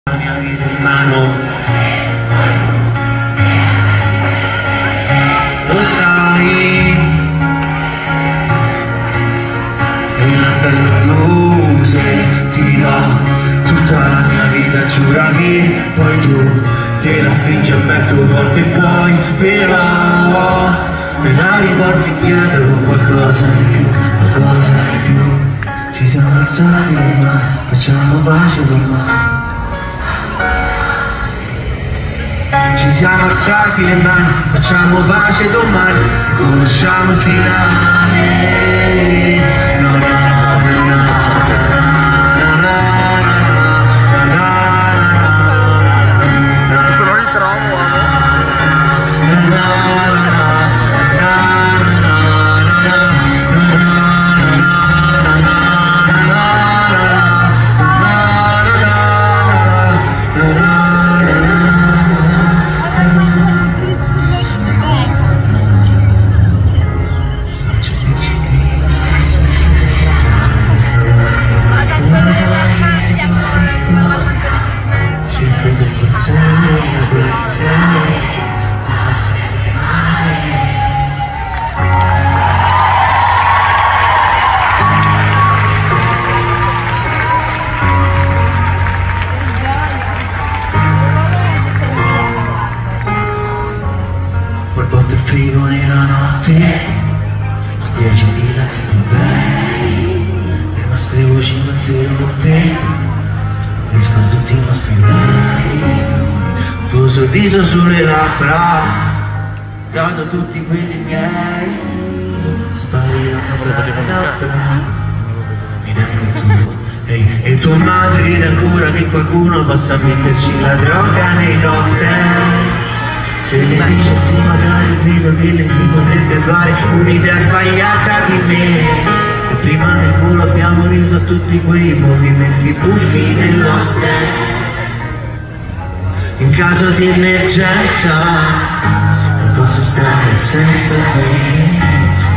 la mia vita in mano, lo sai, è una bella blu se ti do tutta la mia vita, giuravi, poi tu te la stringi al petto volte puoi, però me la riporti dietro con qualcosa di più, qualcosa di più. Ci siamo alzati le mani, facciamo pace domani. Ci siamo alzati le mani, facciamo pace domani, conosciamo il finale. No, no, no, no, Questo non il trovo, frigo nella notte, a 10 di là le nostre voci mezze rotte, uniscono tutti i nostri mai, tuo sorriso sulle labbra, dato tutti quelli miei, spariranno dalle labbra, mi tengo tu, e tua madre che da cura che qualcuno possa metterci la droga nei cocktail. Se le dicessi magari credo che le si potrebbe fare un'idea sbagliata di me. E prima del culo abbiamo riso a tutti quei movimenti buffi dello step. In caso di emergenza non posso stare senza te.